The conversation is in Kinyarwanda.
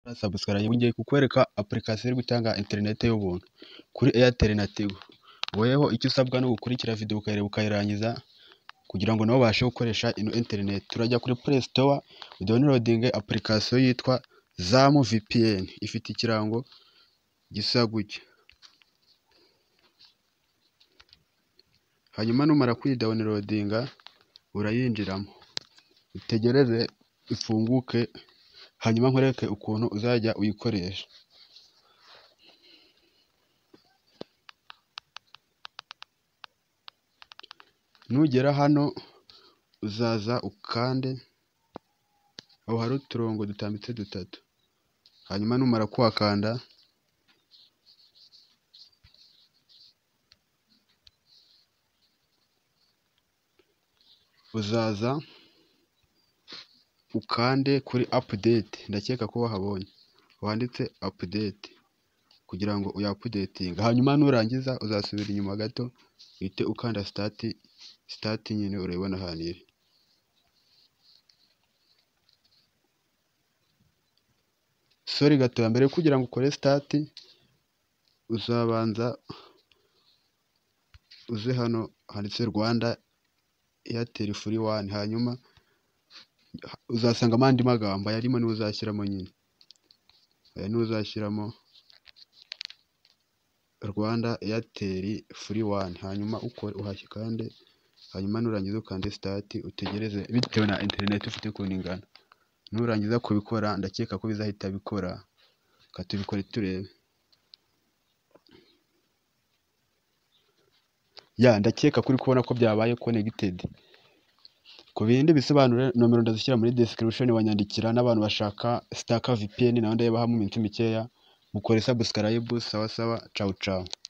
Subscribe ngiye kukwereka application iri gutanga internet y'ubuntu kuri Airtel na Tigo. Weho icyo usabwa no gukurikira video ukayireba ukayirangiza kugira ngo nabo bashe gukoresha ino internet. Turajya kuri Play Store downloading application yitwa Zamu VPN, ifite ikirango gisa gutya. Hanyuma numara kuyidownloadinga urayinjiramo, utegereze ifunguke, hanyuma nkwereke ukuntu uzajya uyikoresha. Nugera hano uzaza ukande aho hari uturongo dutambitse dutatu, hanyuma numara kuhakanda uzaza ukande kuri update. Ndakeka ko wahabonye wanditse update kugira ngo uyapudetinga, hanyuma nurangiza uzasubira inyuma gato uhite ukanda start nyine urayibona ahantu iri. Sorry gato, mbere kugira ngo ukore start uzabanza uze hano handitse Rwanda Airtel Free One, hanyuma uzasangamo andi magambo ayarimo niwe uzashyiramo nyine. Aya niwe uzashyiramo Rwanda Airtel Free One, hanyuma ukore uhashyikande, hanyuma nurangiza ukande start utegereze bitewe na internet ufite ukuntu ingana. Nurangiza kubikora ndakeka ko bizahita bikora, katubikore turebe. Ndakeka kuri kubona ko byabaye connected. Ku bindi bisobanuro nomero ndazishyira muri description, wanyandikira. N'abantu bashaka Staka VPN naho ndayibaha mu minsi mikeya. Mukore subscribe. Sawa sawa, ciao ciao.